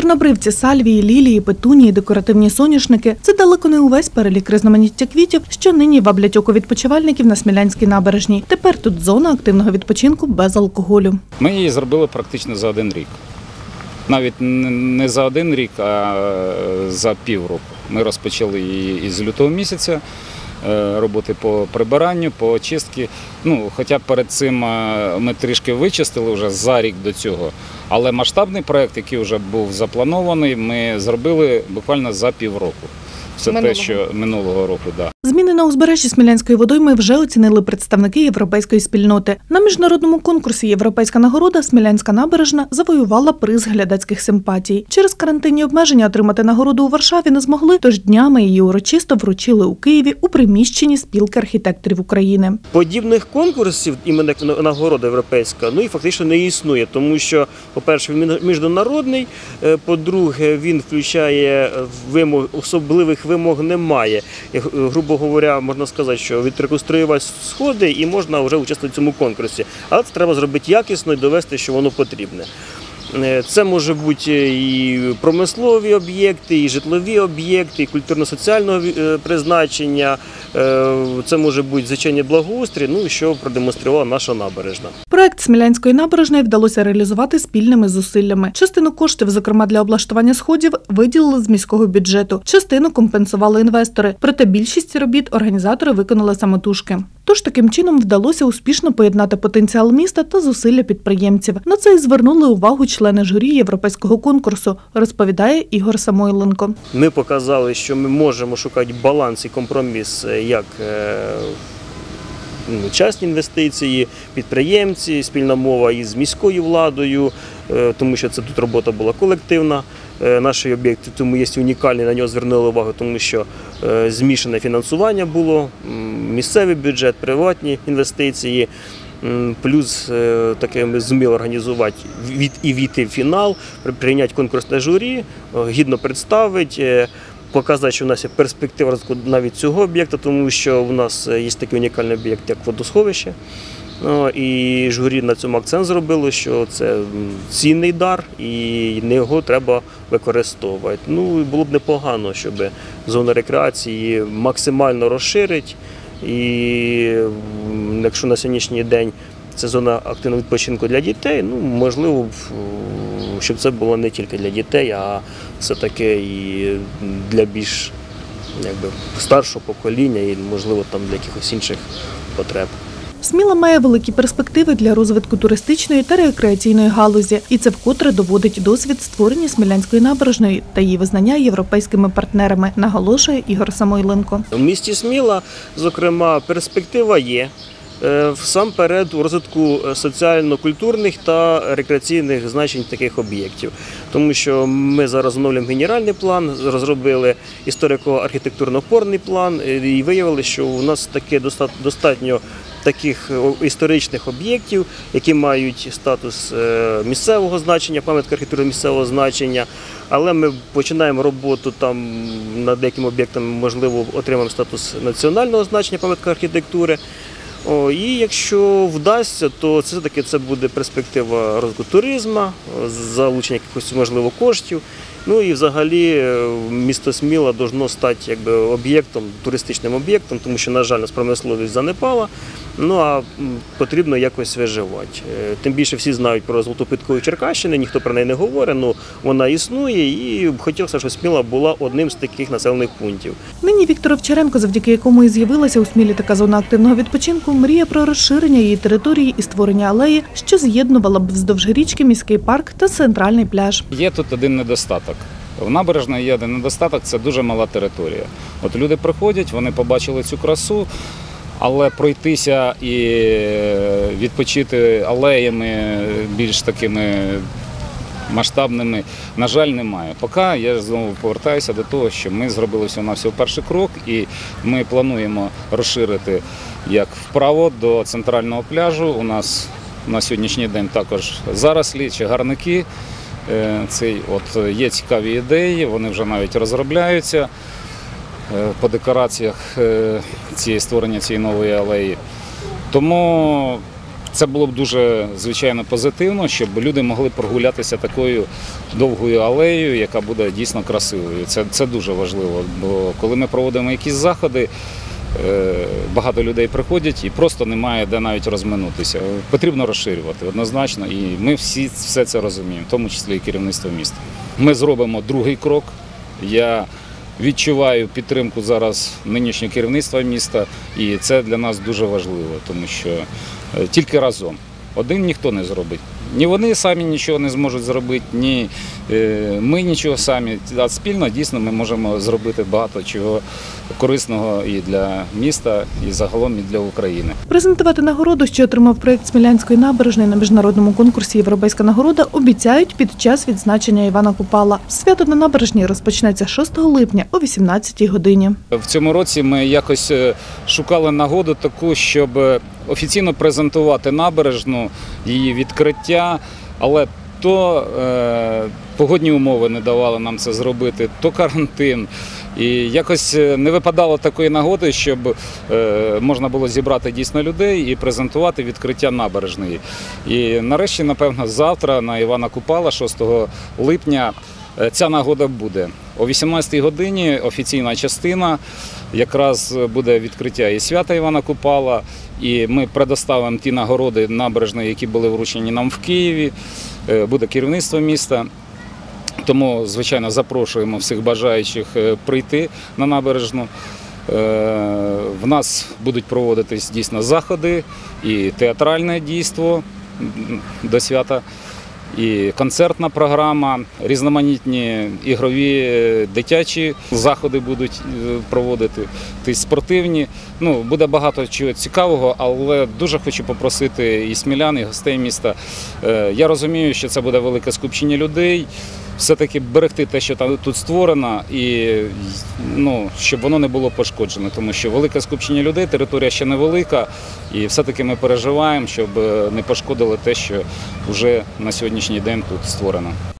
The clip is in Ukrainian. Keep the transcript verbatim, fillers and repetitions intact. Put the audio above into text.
Чорнобривці, сальвії, лілії, петунії, декоративні соняшники – це далеко не увесь перелік різноманіття квітів, що нині ваблять око відпочивальників на Смілянській набережній. Тепер тут зона активного відпочинку без алкоголю. Ми її зробили практично за один рік. Навіть не за один рік, а за півроку. Ми розпочали її із лютого місяця, роботи по прибиранню, по очистці. Ну, хоча перед цим ми трішки вичистили вже за рік до цього. Але масштабний проєкт, який вже був запланований, ми зробили буквально за півроку. Це минулого. те, що минулого року, да. Зміни на узбережжі Смілянської водойми вже оцінили представники європейської спільноти. На міжнародному конкурсі «Європейська нагорода» Смілянська набережна завоювала приз глядацьких симпатій. Через карантинні обмеження отримати нагороду у Варшаві не змогли, тож днями її урочисто вручили у Києві у приміщенні спілки архітекторів України. Подібних конкурсів, іменно нагорода європейська, ну і фактично не існує, тому що, по-перше, він міжнародний, по-друге, він включає вимог, особливих вимог немає. Грубо говоря, можна сказати, що відреконструювати сходи і можна вже участвувати в цьому конкурсі. Але це треба зробити якісно і довести, що воно потрібне. Це може бути і промислові об'єкти, і житлові об'єкти, і культурно-соціального призначення. Це може бути звичайний благоустрій, ну, що продемонструвала наша набережна. Проект Смілянської набережної вдалося реалізувати спільними зусиллями. Частину коштів, зокрема для облаштування сходів, виділили з міського бюджету. Частину компенсували інвестори. Проте більшість робіт організатори виконали самотужки. Тож таким чином вдалося успішно поєднати потенціал міста та зусилля підприємців. На це і звернули увагу члени журі європейського конкурсу, розповідає Ігор Самойленко. Ми показали, що ми можемо шукати баланс і компроміс, як частні інвестиції, підприємці, спільна мова із міською владою, тому що це тут робота була колективна. Наш об'єкт тому є унікальний, на нього звернули увагу, тому що змішане фінансування було, місцевий бюджет, приватні інвестиції, плюс таке ми зуміли організувати і війти в фінал, прийняти конкурсне журі, гідно представити, показати, що в нас є перспектива розвитку навіть цього об'єкта, тому що в нас є такий унікальний об'єкт, як водосховище. І журі на цьому акцент зробило, що це цінний дар і його треба використовувати. Ну, було б непогано, щоб зону рекреації максимально розширити. І якщо на сьогоднішній день це зона активного відпочинку для дітей, ну, можливо, щоб це було не тільки для дітей, а все-таки і для більш якби, старшого покоління і, можливо, там для якихось інших потреб. Сміла має великі перспективи для розвитку туристичної та рекреаційної галузі. І це вкотре доводить досвід створення Смілянської набережної та її визнання європейськими партнерами, наголошує Ігор Самойленко. У місті Сміла, зокрема, перспектива є. Всамперед у розвитку соціально-культурних та рекреаційних значень таких об'єктів. Тому що ми зараз оновлюємо генеральний план, розробили історико-архітектурно-опорний план і виявили, що у нас таке достатньо таких історичних об'єктів, які мають статус місцевого значення, пам'ятка архітектури місцевого значення, але ми починаємо роботу там над деякими об'єктами, можливо, отримаємо статус національного значення, пам'ятка архітектури. О, і якщо вдасться, то це таки це буде перспектива розвитку туризму, залучення якихось, можливо, коштів. Ну і взагалі місто Сміла повинно стати якби об'єктом, туристичним об'єктом, тому що, на жаль, нас промисловість занепала, ну а потрібно якось виживати. Тим більше всі знають про Золоту Підкову Черкащини, ніхто про неї не говорить, але вона існує і хотілося, щоб Сміла була одним з таких населених пунктів. Нині Віктор Овчаренко, завдяки якому і з'явилася у Смілі така зона активного відпочинку, мріє про розширення її території і створення алеї, що з'єднувала б вздовж річки міський парк та центральний пляж. Є тут один недостаток. В набережній є один недостаток – це дуже мала територія. От люди приходять, вони побачили цю красу, але пройтися і відпочити алеями більш такими масштабними, на жаль, немає. Поки я знову повертаюся до того, що ми зробили всього-навсього перший крок і ми плануємо розширити як вправо до центрального пляжу. У нас на сьогоднішній день також зарослі чи гарники. Цей, от, є цікаві ідеї, вони вже навіть розробляються по декораціях цієї створення цієї нової алеї. Тому Це було б дуже, звичайно, позитивно, щоб люди могли прогулятися такою довгою алеєю, яка буде дійсно красивою. Це, це дуже важливо, бо коли ми проводимо якісь заходи, багато людей приходять і просто немає де навіть розминутися. Потрібно розширювати однозначно, і ми всі все це розуміємо, в тому числі і керівництво міста. Ми зробимо другий крок. Я відчуваю підтримку зараз нинішнього керівництва міста, і це для нас дуже важливо, тому що тільки разом. Один ніхто не зробить. Ні вони самі нічого не зможуть зробити, ні ми нічого самі. А спільно дійсно ми можемо зробити багато чого корисного і для міста, і загалом і для України. Презентувати нагороду, що отримав проєкт Смілянської набережної на міжнародному конкурсі «Європейська нагорода», обіцяють під час відзначення Івана Купала. Свято на набережній розпочнеться шостого липня о вісімнадцятій годині. В цьому році ми якось шукали нагоду таку, щоб офіційно презентувати набережну, її відкриття, але то е, погодні умови не давали нам це зробити, то карантин. І якось не випадало такої нагоди, щоб е, можна було зібрати дійсно людей і презентувати відкриття набережної. І нарешті, напевно, завтра на Івана Купала, шостого липня, ця нагода буде. О вісімнадцятій годині офіційна частина, якраз буде відкриття і свята Івана Купала, і ми предоставимо ті нагороди набережної, які були вручені нам в Києві, буде керівництво міста. Тому, звичайно, запрошуємо всіх бажаючих прийти на набережну. В нас будуть проводитись дійсно заходи, і театральне дійство до свята, і концертна програма, різноманітні ігрові дитячі заходи будуть проводити, тобто спортивні. Ну, буде багато чого цікавого, але дуже хочу попросити і смілян, і гостей міста. Я розумію, що це буде велике скупчення людей, все-таки берегти те, що там тут створено, і ну, щоб воно не було пошкоджено, тому що велике скупчення людей, територія ще невелика, і все-таки ми переживаємо, щоб не пошкодили те, що вже на сьогоднішній день тут створено.